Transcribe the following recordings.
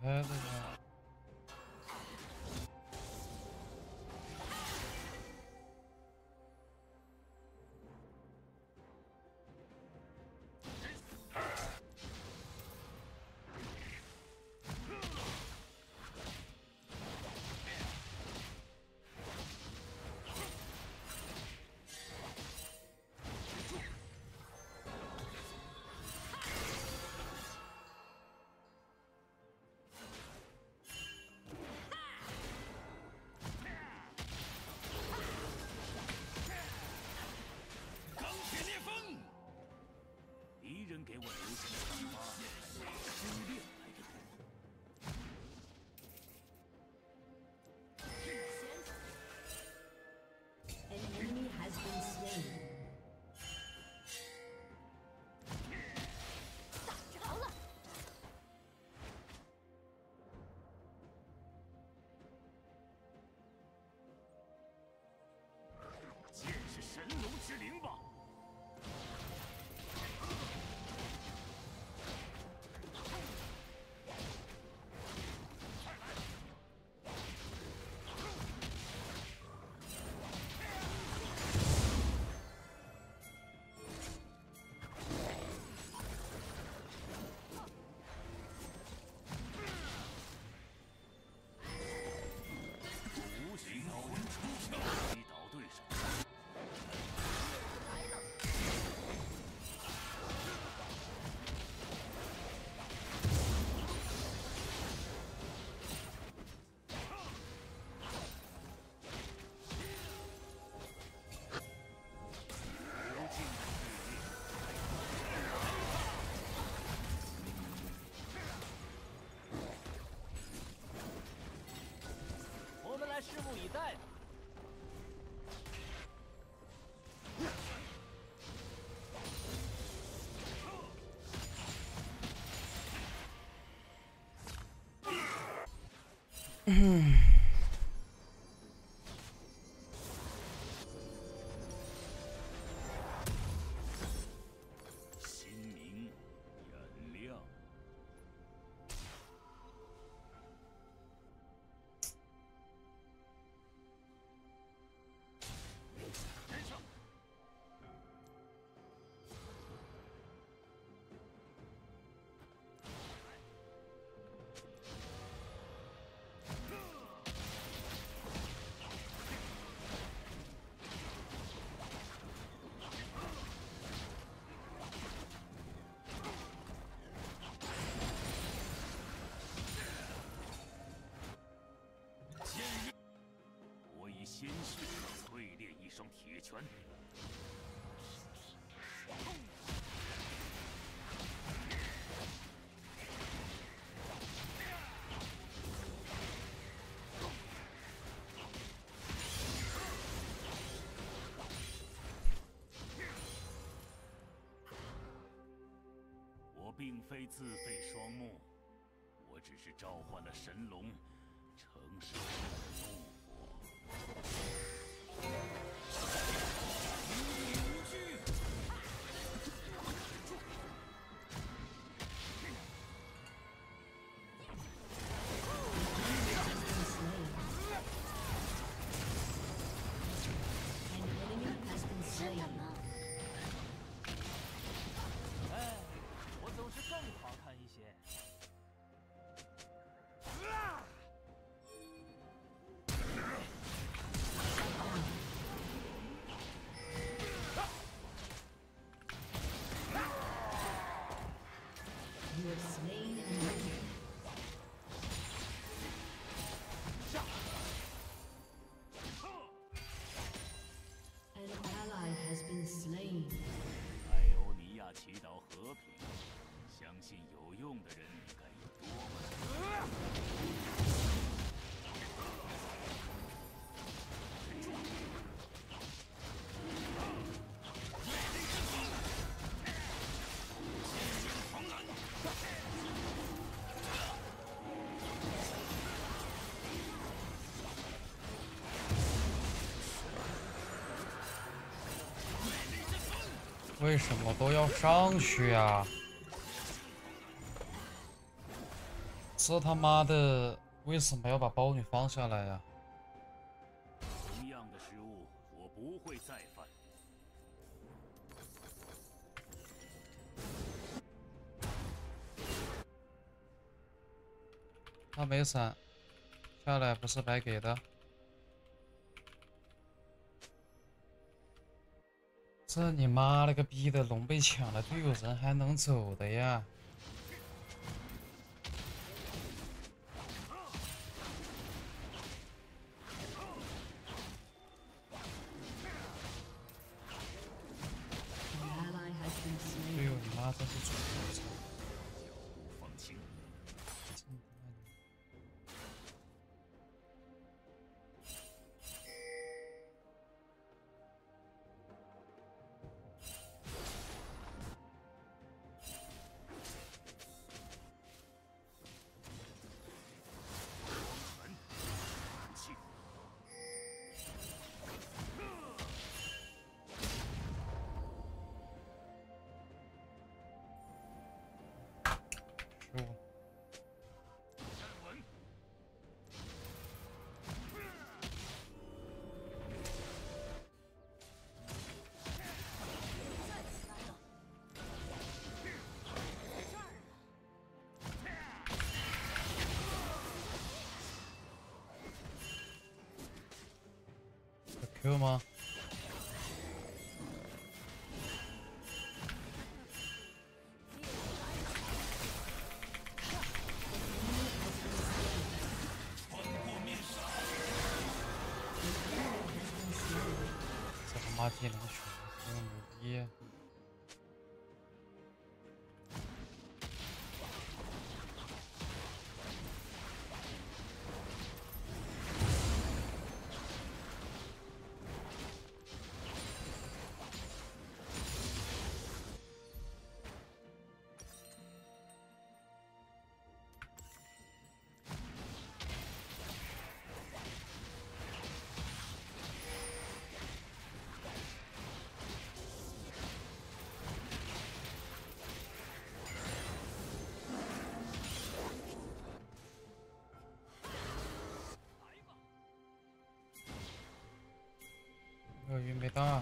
哎，这个。 拭目以待吧。 心明眼亮。 我以鲜血淬炼一双铁拳。 我并非自废双目，我只是召唤了神龙，承受了怒火。 哎，我总是更好看一些。 You have slain an enemy. An ally has been slain. 艾欧尼亚祈祷和平，相信有用的人该有多么。 为什么都要上去啊？ 这他妈的为什么要把宝女放下来呀？ 同样的失误，我不会再犯。 他没闪，下来不是白给的。这你妈了个逼的！龙被抢了，队友人还能走的呀？队友你妈真是蠢！ 脚步放轻。 Q 吗？这他妈技能选的牛逼！鳄鱼没大。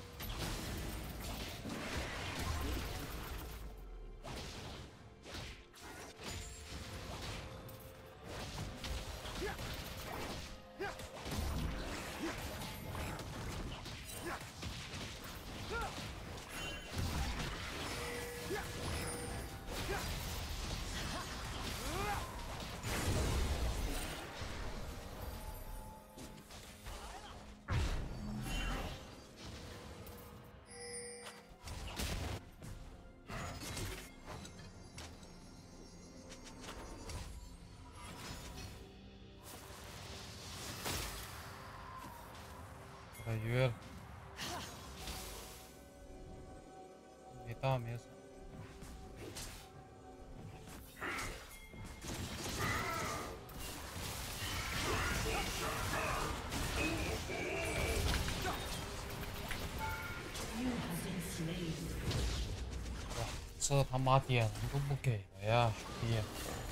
给约了，没大没啥。哇，这他妈点人都不给了呀，兄弟！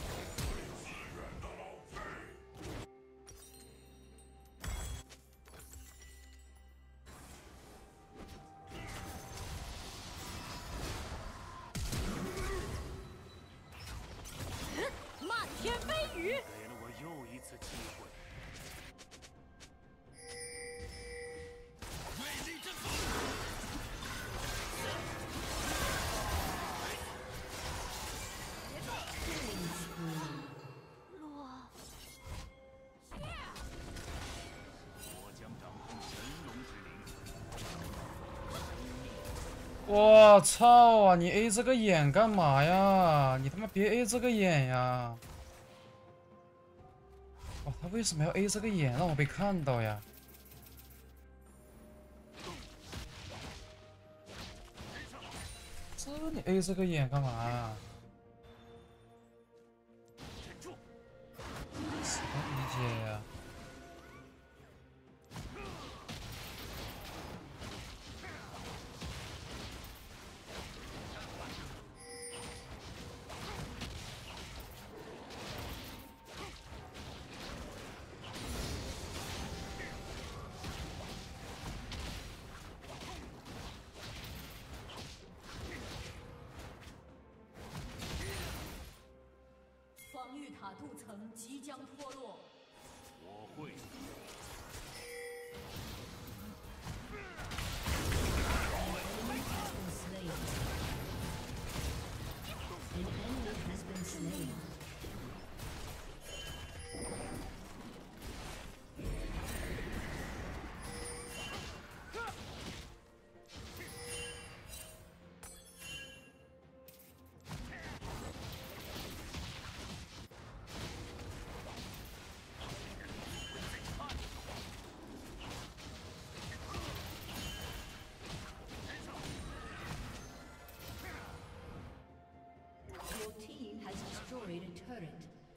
漫天飞雨， 给了我又一次机会。我将掌控神龙之灵。 我操啊！你 A 这个眼干嘛呀？你他妈别 A 这个眼呀！哇，他为什么要 A 这个眼让我被看到呀？这你 A 这个眼干嘛呀？什么理解呀？ 巨塔镀层即将脱落。 我会。 An enemy has been slain. Your team has destroyed a turret.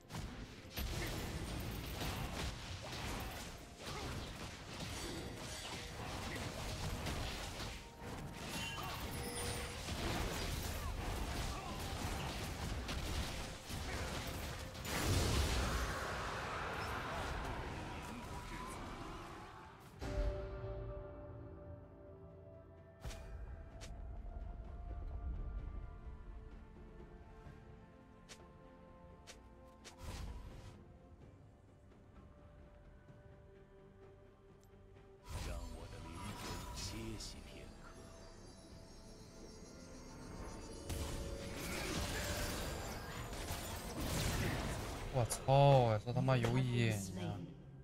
我操！这他妈有眼呀！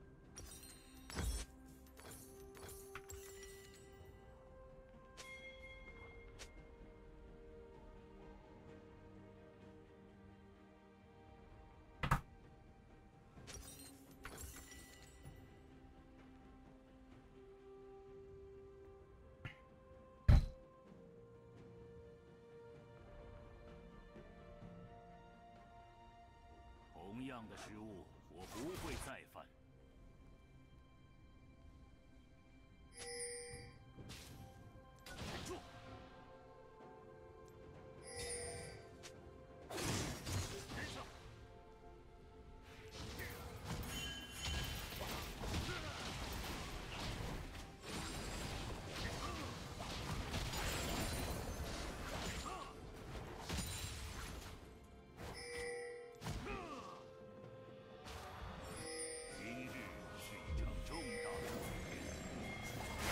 同样的失误，我不会再犯。住！人上！今日是一场重大的考验。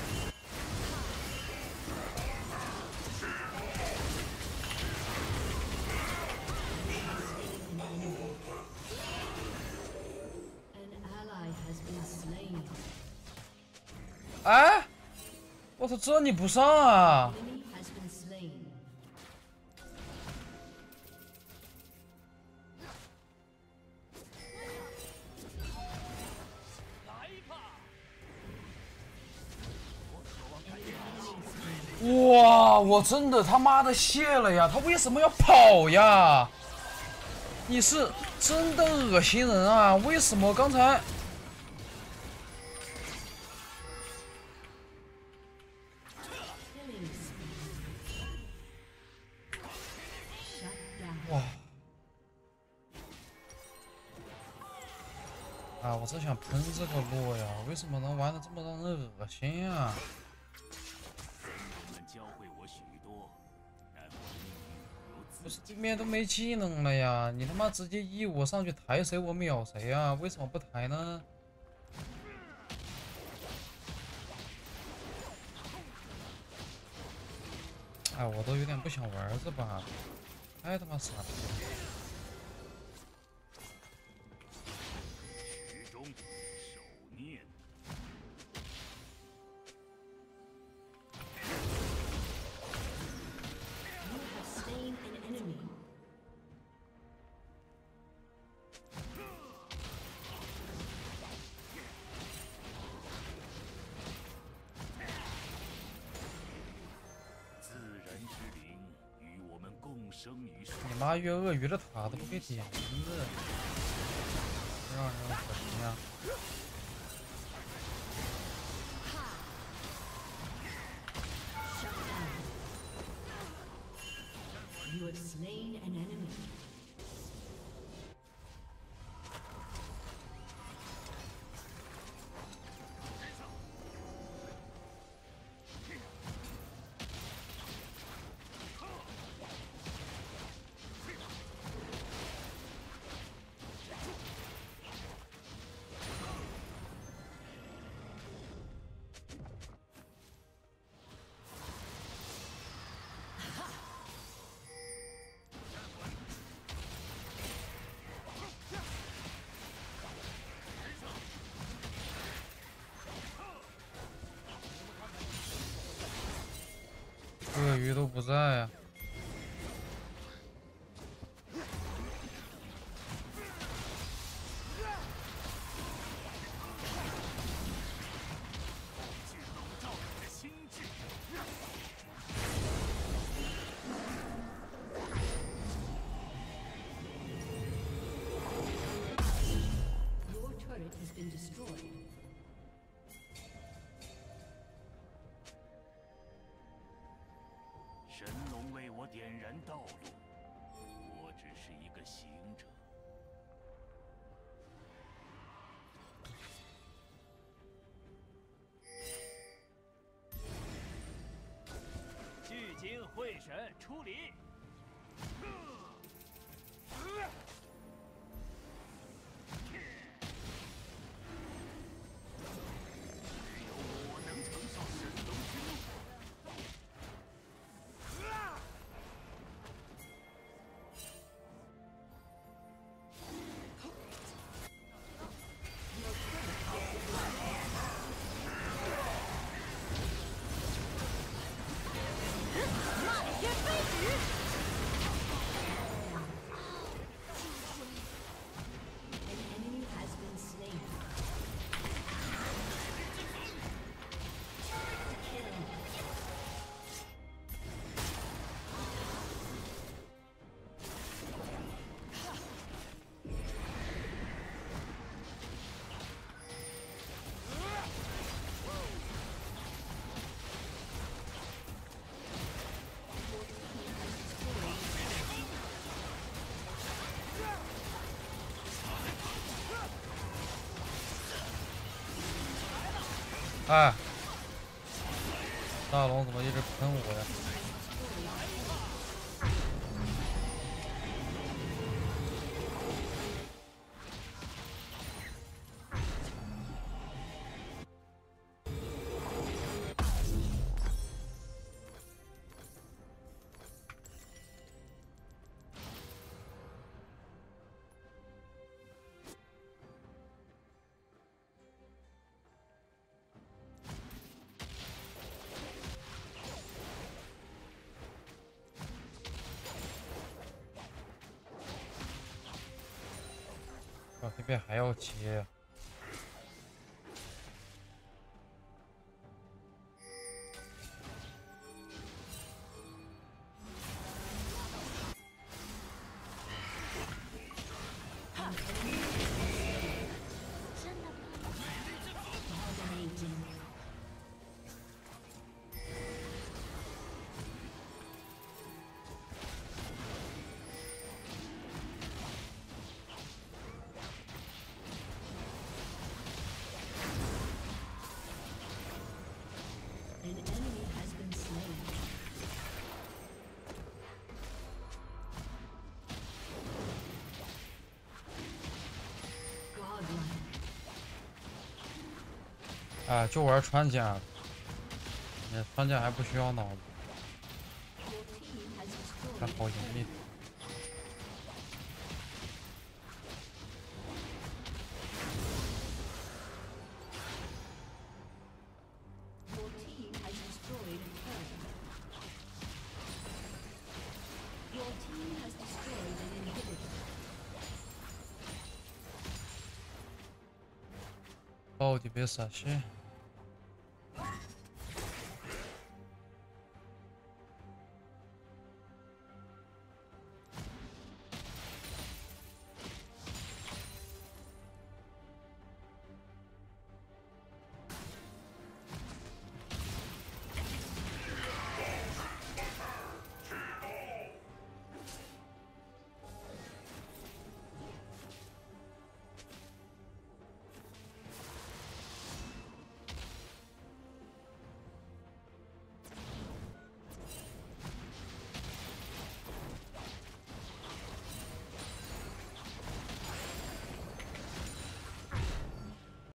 An ally has been slain. 哎，我操，这你不上啊？ Enemy has been slain. 来吧！ 哇，我真的他妈的谢了呀！他为什么要跑呀？你是真的恶心人啊！为什么刚才？ Killing spree. Shut down. 哇！啊，我真想喷这个洛呀！为什么能玩的这么让人恶心啊？ 人们教会我许多，然后由不是自己对面都没技能了呀！你他妈直接1我上去抬谁我秒谁啊？为什么不抬呢？哎，我都有点不想玩这把，太他妈傻了！ 始终守念。 You have slain an enemy. “自然之灵与我们共生于世。” 你妈约鳄鱼的塔都不给点名字，让人恶心呀！ Shut down. You have slain an enemy. 不在呀。 Your turret has been destroyed. 神龙为我点燃道路，我只是一个行者。 聚精会神处理。 只有我能承受神龙之怒。 An enemy has been slain. Kill. 哎，大龙怎么一直喷我呀？我这边还要接呀。 Dominating. An enemy has been slain. Godlike. 啊，就玩穿甲，那穿甲还不需要脑子， Your team has 还 destroyed. 好盈利。 Your team has destroyed a turret. Your team has destroyed an inhibitor. 到底被啥些？